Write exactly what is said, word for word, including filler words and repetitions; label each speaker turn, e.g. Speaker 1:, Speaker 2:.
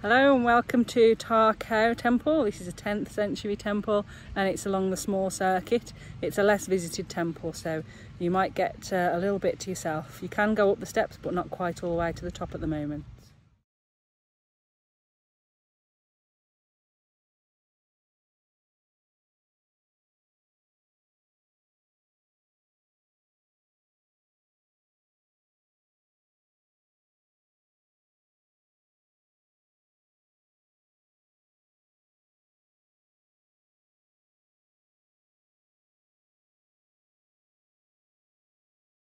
Speaker 1: Hello and welcome to Ta Kao temple. This is a tenth century temple and it's along the small circuit. It's a less visited temple, so you might get uh, a little bit to yourself. You can go up the steps but not quite all the way to the top at the moment.